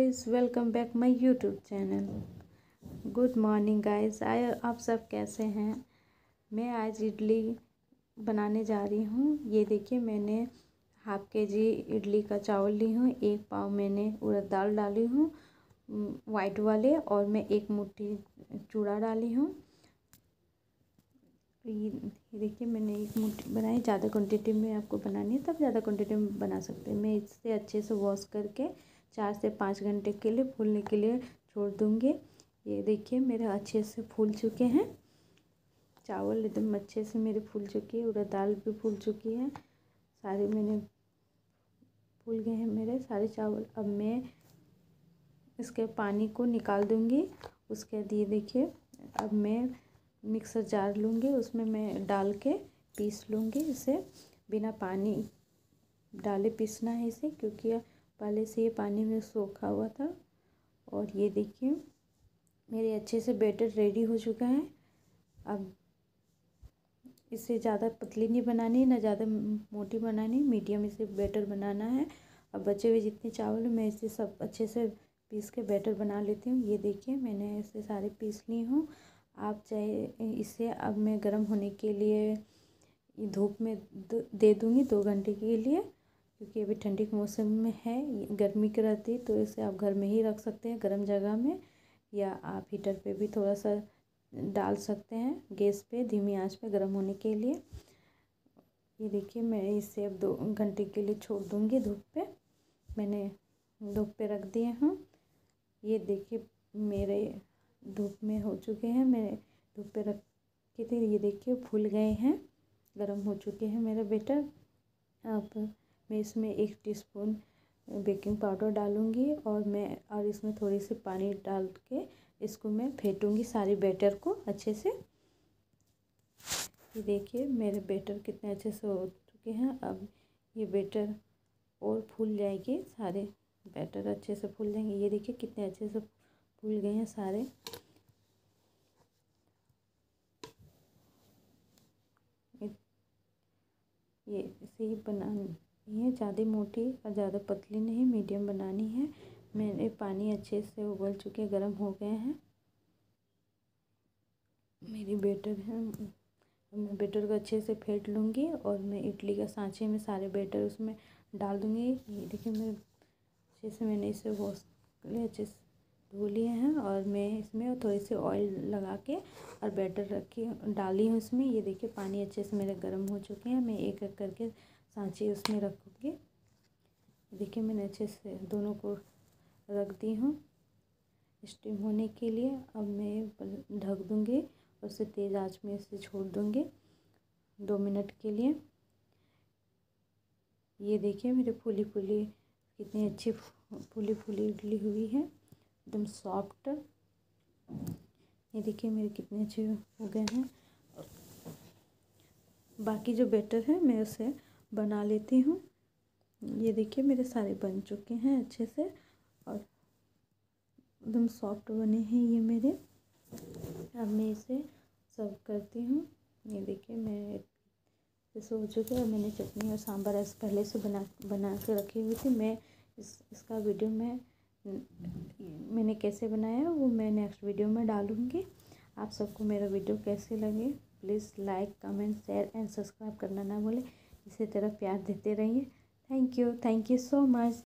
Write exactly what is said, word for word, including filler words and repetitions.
Guys, welcome back my YouTube channel. Good morning guys. आए आप सब कैसे हैं। मैं आज इडली बनाने जा रही हूँ। ये देखिए, मैंने हाफ के जी इडली का चावल ली हूँ। एक पाव मैंने उड़द दाल डाली हूँ वाइट वाले, और मैं एक मुट्ठी चूड़ा डाली हूँ। ये देखिए, मैंने एक मुट्ठी बनाई। ज़्यादा क्वांटिटी में आपको बनानी है तब ज़्यादा क्वांटिटी में बना सकते हैं। मैं इससे अच्छे से वॉश करके चार से पाँच घंटे के लिए फूलने के लिए छोड़ दूँगी। ये देखिए, मेरे अच्छे से फूल चुके हैं। चावल एकदम अच्छे से मेरे फूल चुकी है, उड़द दाल भी फूल चुकी है। सारे मैंने फूल गए हैं मेरे सारे चावल। अब मैं इसके पानी को निकाल दूँगी। उसके बाद ये देखिए, अब मैं मिक्सर जार लूँगी, उसमें मैं डाल के पीस लूँगी। इसे बिना पानी डाले पीसना है इसे, क्योंकि पहले से ये पानी में सोखा हुआ था। और ये देखिए, मेरे अच्छे से बैटर रेडी हो चुका है। अब इसे ज़्यादा पतली नहीं बनानी, ना ज़्यादा मोटी बनानी, मीडियम इसे बैटर बनाना है। अब बचे हुए जितने चावल है मैं इसे सब अच्छे से पीस के बैटर बना लेती हूँ। ये देखिए, मैंने इसे सारे पीस ली हूँ। आप चाहे इसे अब मैं गर्म होने के लिए धूप में दे दूँगी दो घंटे के लिए, क्योंकि अभी ठंडी के मौसम में है, गर्मी की रहती, तो इसे आप घर में ही रख सकते हैं गर्म जगह में, या आप हीटर पे भी थोड़ा सा डाल सकते हैं गैस पे धीमी आंच पे गर्म होने के लिए। ये देखिए, मैं इसे अब दो घंटे के लिए छोड़ दूँगी धूप पे। मैंने धूप पे रख दिए हूँ। ये देखिए, मेरे धूप में हो चुके हैं। मैंने धूप पे रख के थे, ये देखिए फूल गए हैं, गर्म हो चुके हैं मेरे बैटर। अब मैं इसमें एक टीस्पून बेकिंग पाउडर डालूँगी, और मैं और इसमें थोड़ी सी पानी डाल के इसको मैं फेंटूँगी सारे बैटर को अच्छे से। ये देखिए, मेरे बैटर कितने अच्छे से हो चुके हैं। अब ये बैटर और फूल जाएगी, सारे बैटर अच्छे से फूल जाएंगे। ये देखिए, कितने अच्छे से फूल गए हैं सारे। ये इसे ही बनानी है, ज़्यादा मोटी और ज़्यादा पतली नहीं, मीडियम बनानी है। मेरे पानी अच्छे से उबल चुके, गर्म हो गए हैं मेरी बैटर है। मैं बैटर को अच्छे से फेंट लूँगी, और मैं इडली का सांचे में सारे बैटर उसमें डाल दूँगी। ये देखिए, मेरे अच्छे से मैंने इसे वॉश कर लिया, अच्छे से धो लिए हैं, और मैं इसमें थोड़ी सी ऑयल लगा के और बैटर रखी डाली हूँ इसमें। ये देखिए, पानी अच्छे से मेरे गर्म हो चुके हैं। मैं एक एक करके सांचे उसमें रखूँगी। देखिए, मैंने अच्छे से दोनों को रख दी हूँ स्टीम होने के लिए। अब मैं ढक दूँगी, उसे तेज़ आंच में इसे छोड़ दूँगी दो मिनट के लिए। ये देखिए, मेरी फूली फूली कितनी अच्छी फूली फूली इडली हुई है, एकदम सॉफ्ट। ये देखिए, मेरे कितने अच्छे हो गए हैं। बाकी जो बैटर है मैं उसे बना लेती हूँ। ये देखिए, मेरे सारे बन चुके हैं अच्छे से, और एकदम सॉफ्ट बने हैं ये मेरे। अब मैं इसे सर्व करती हूँ। ये देखिए, मैं जैसे हो चुके हैं। मैंने चटनी और सांभर ऐसे पहले से बना बना के रखी हुई थी। मैं इस इसका वीडियो में मैंने कैसे बनाया वो मैं नेक्स्ट वीडियो में डालूँगी। आप सबको मेरा वीडियो कैसे लगे, please like comment share and subscribe करना ना भूलें। इसी तरह प्यार देते रहिए। Thank you thank you so much.